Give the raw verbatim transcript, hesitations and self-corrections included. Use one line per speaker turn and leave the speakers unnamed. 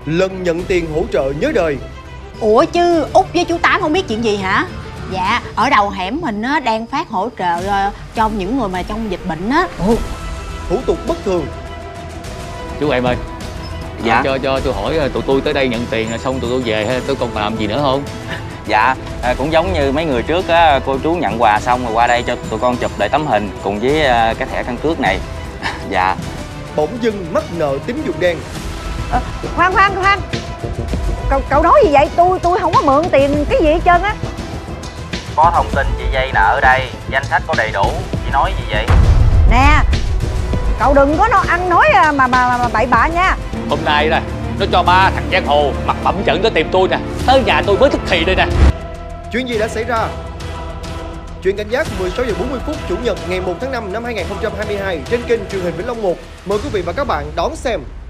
lần nhận tiền hỗ trợ nhớ đời.
Ủa chứ Út với chú Tám không biết chuyện gì hả? Dạ, ở đầu hẻm mình á đang phát hỗ trợ uh, cho những người mà trong dịch bệnh á.
Ồ, thủ tục bất thường.
Chú em ơi,
dạ
à, cho cho tôi hỏi tụi tôi tới đây nhận tiền là xong tụi tôi về hay tôi còn làm gì nữa không?
Dạ, à, cũng giống như mấy người trước á, cô chú nhận quà xong rồi qua đây cho tụi con chụp lại tấm hình cùng với à, cái thẻ căn cước này. Dạ.
Bỗng dưng mắc nợ tín dụng đen.
À, khoan khoan khoan, cậu cậu nói gì vậy? Tôi tôi không có mượn tiền cái gì hết trơn á.
Có thông tin chị vay nợ ở đây, danh sách có đầy đủ. Chị nói gì vậy?
Nè, cậu đừng có nó ăn nói mà mà, mà, mà bậy bạ nha.
Hôm nay nè, nó cho ba thằng giang hồ mặt bẩm trận tới tìm tôi nè, tới nhà tôi mới thức thì đây nè.
Chuyện gì đã xảy ra? Chuyện cảnh giác mười sáu giờ bốn mươi phút Chủ nhật ngày một tháng năm năm hai nghìn không trăm hai mươi hai trên kênh truyền hình Vĩnh Long một. Mời quý vị và các bạn đón xem.